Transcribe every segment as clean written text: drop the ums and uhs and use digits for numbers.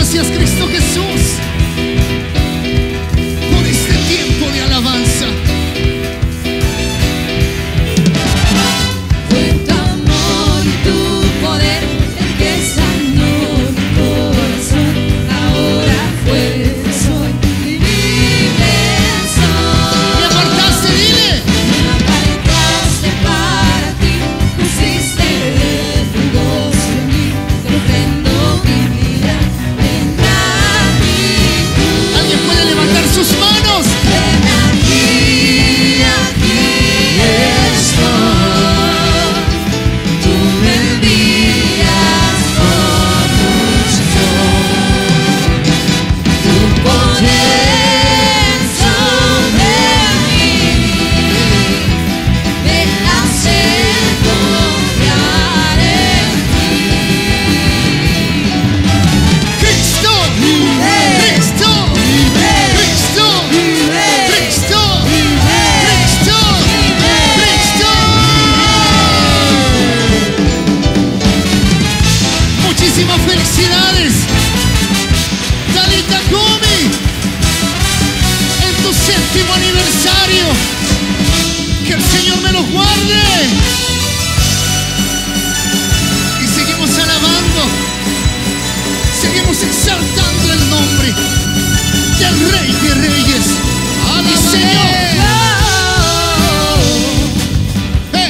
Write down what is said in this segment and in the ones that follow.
Gracias, Cristo Jesús, por este tiempo de alabanza. Fue tu amor y tu poder el que sanó mi corazón. Ahora fue, soy y libre soy. Me apartaste, dile. Me apartaste para ti, pusiste tu gozo en mí, te ofrendo mi vida en gratitud. ¿Alguien puede levantar sus manos? Ven aquí, aquí estoy. Tú me envías con unción. Tu poder sobre mí me hace confiar en ti. Cristo, Cristo, Cristo, Cristo, Cristo, Cristo. Muchísimas felicidades, Talitha Kumi, en tu 7º aniversario. Que el Señor me los guarde. Y seguimos alabando, seguimos exaltando el nombre del Rey de Reyes y Señor. Hey.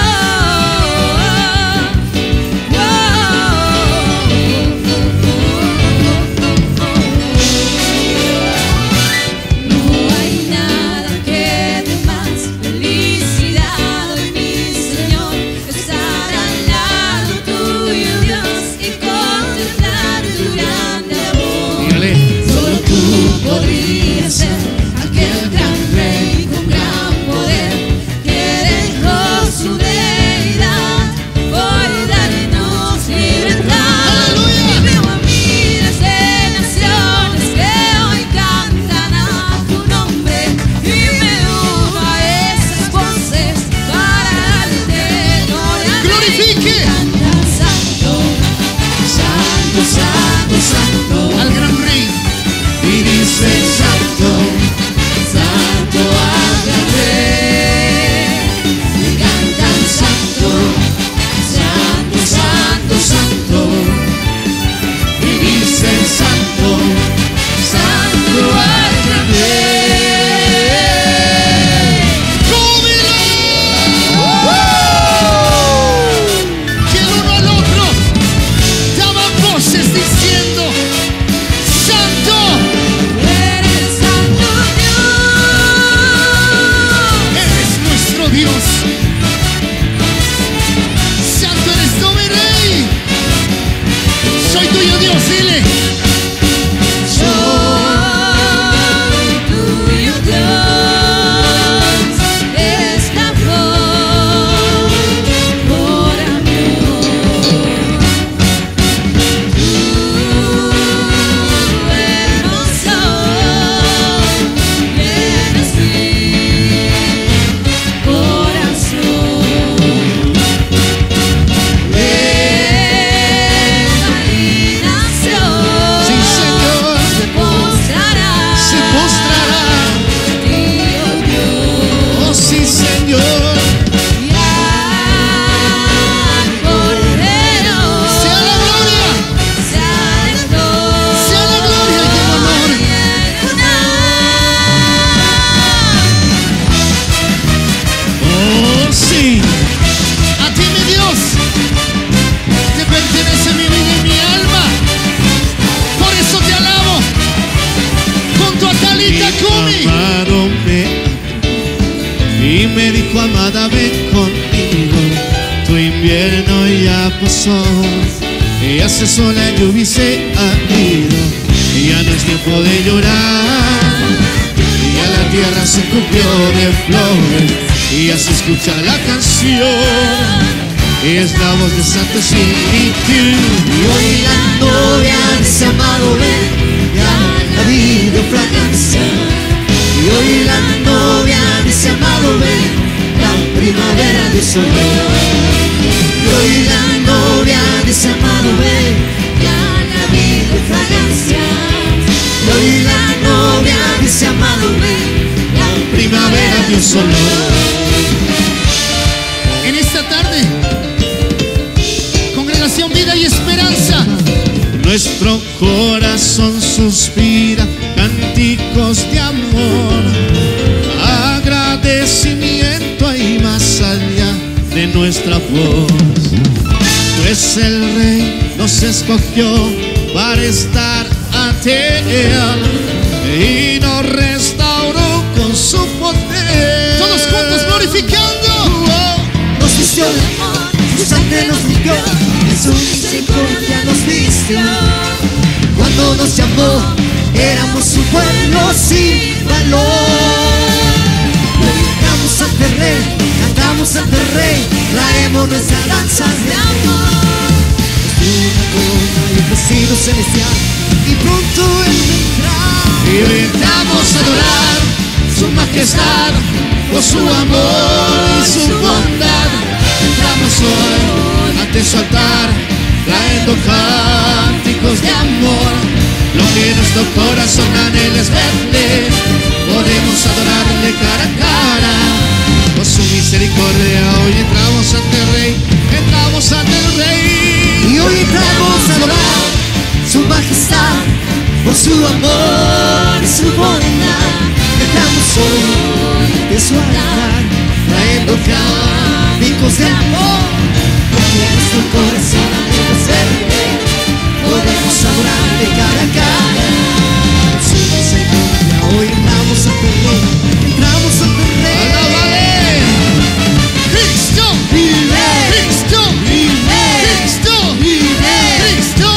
No hay nada que dé más felicidad hoy, mi Señor, estar al lado tuyo, Dios, y contemplar tu grande amor. Dígale. Solo tú podrías ser aquel gran rey con gran poder que dejó su deidad por darnos libertad. ¡Aleluya! Y veo a miles de naciones que hoy cantan a tu nombre, y me uno a esas voces para darte gloria. Glorifique. Canta santo, santo, santo, santo. Al gran Rey. Y dice santo, santo al gran rey. Y cantan santo, santo, santo, santo. Y dice santo, santo al gran rey. ¡Júbilo! Que el uno al otro daban voces diciendo: Santo, Eres santo Dios. eres nuestro Dios. Santo eres tú, mi Rey. Soy tuyo, Dios, dile. Soy tuyo, Dios, esclavo por amor. Tu hermoso llenas mi corazón. Esta nación Sí, Señor. se postrará ante ti, oh Dios. Oh, sí, Señor. Y al Cordero Sea la gloria, sea el honor sea la gloria y el honor. y el Oh, sí. A ti, mi Dios, te pertenece mi vida y mi alma. Por eso te alabo junto a Talitha Kumi. Amado me y me dijo: amada, ven conmigo, tu invierno ya pasó, y hace sola lluvia y se ha ido, y ya no es tiempo de llorar, y ya la tierra se cubrió de flores, y ya se escucha la canción, y es la voz de Santo Espíritu. Y hoy la novia dice: amado, ven, ya la vida fragancia. Y hoy la novia dice: amado, ven, la primavera de su Y hoy la novia dice: amado, ven, ya la vida fragancia. olor. En esta tarde, Congregación Vida y Esperanza, Nuestro corazón suspira cánticos de amor, agradecimiento y más allá de nuestra voz. Pues el Rey nos escogió para estar ante Él y nos restauró con su poder. todos juntos glorificando. Nos vistió de amor, su sangre nos limpió, en su misericordia nos vistió. Cuando nos llamó, éramos su pueblo sin valor. Cantamos ante el Rey, cantamos ante el Rey, traemos nuestras danzas de amor. Una corona y un vestido celestial, y pronto Él vendrá. Y vendremos a adorar su majestad por su amor y su bondad. Entramos hoy ante su altar, trayendo cánticos de amor. Lo que nuestro corazón anhela es verle, podemos adorarle cara a cara. Por su misericordia hoy entramos ante el Rey, entramos ante el Rey. Y hoy entramos a adorar su majestad por su amor y su bondad. Entramos hoy de su altar, trayendo cánticos de amor. Porque nuestro corazón anhela es verle, podemos adorarle cara a cara. Por su misericordia hoy entramos ante el Rey, entramos ante el Rey. ¡Alábale! Cristo Vive, Cristo vive, Cristo vive, Cristo.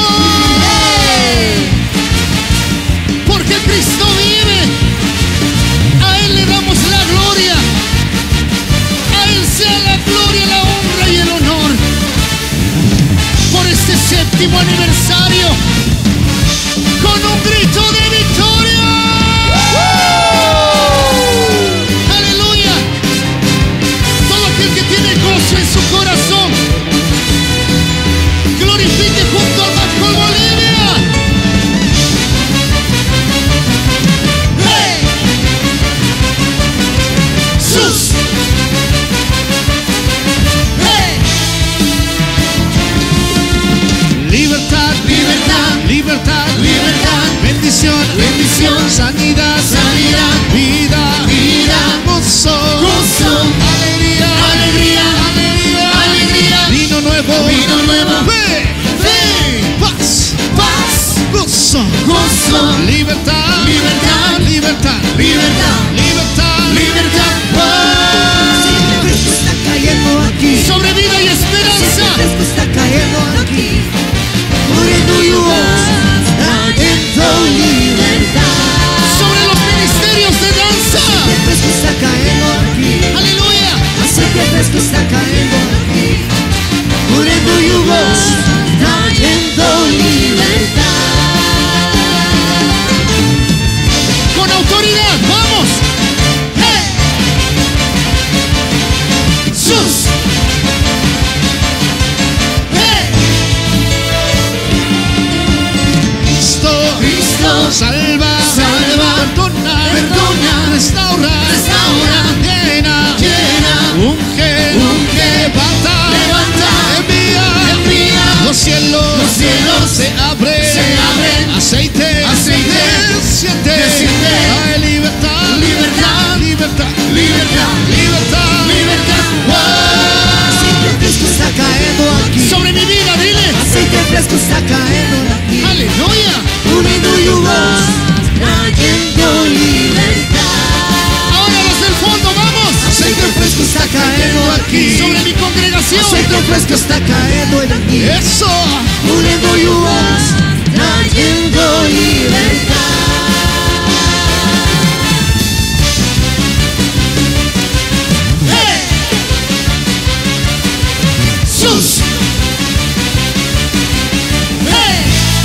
Porque Cristo vive, a Él le damos la gloria, a Él sea la gloria, la honra y el honor. Por este séptimo aniversario, con un grito de victoria. Aleluya. Todo aquel que tiene gozo en su corazón, glorifique junto al Bajo Bolivia. ¡Hey! ¡Sus! ¡Hey! Libertad, Libertad, libertad, libertad, bendición, bendición, sanidad, sanidad, vida, vida, gozo, gozo, alegría, alegría, alegría, alegría, vino nuevo, fe, fe, paz, paz, gozo, gozo, libertad, libertad, libertad, libertad, libertad, libertad. Aceite fresco está cayendo aquí. Sobre vida y Aceite esperanza. fresco está cayendo aquí. Muriendo y voz, trayendo libertad. Sobre los ministerios de danza. Aceite fresco está cayendo aquí. Aleluya. Aceite fresco está cayendo aquí. Muriendo y voz, trayendo libertad. Con autoridad, vamos. ¡Hey! ¡Sus! ¡Hey! Cristo, Cristo, salva, salva, perdona, perdona, restaura, restaura, llena, llena, unge, unge, levanta, envía, los cielos se abren, aceite, desciende, hay libertad, libertad, libertad, libertad, libertad, libertad. Aceite fresco está cayendo aquí. Sobre mi vida, dile. Aceite fresco está cayendo aquí. Aleluya. Muriendo y voz, trayendo libertad. Ahora los del fondo, vamos. Aceite fresco está cayendo aquí. Sobre mi congregación. Aceite fresco está cayendo en aquí. eso, Muriendo y voz, trayendo libertad. ¡Hey! ¡Sus! ¡Hey!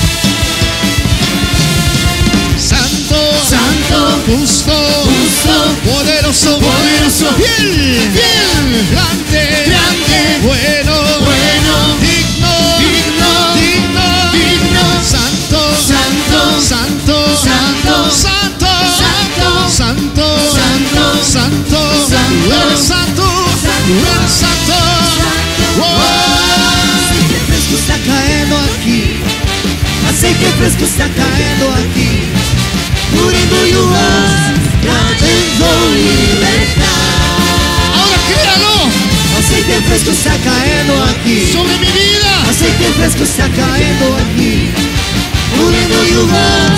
santo, Santo, justo, justo, poderoso, poderoso, fiel, fiel, grande, grande, bueno, bueno, digno, digno, digno, digno, santo, santo, santo, santo, santo, santo, santo, santo, santo, santo, Tú eres santo. Aceite fresco está cayendo aquí. Aceite fresco está cayendo aquí. Muriendo yugos, trayendo libertad. Ahora créalo. Aceite fresco está cayendo aquí. Sobre mi vida. Aceite fresco está cayendo aquí. Muriendo yugos,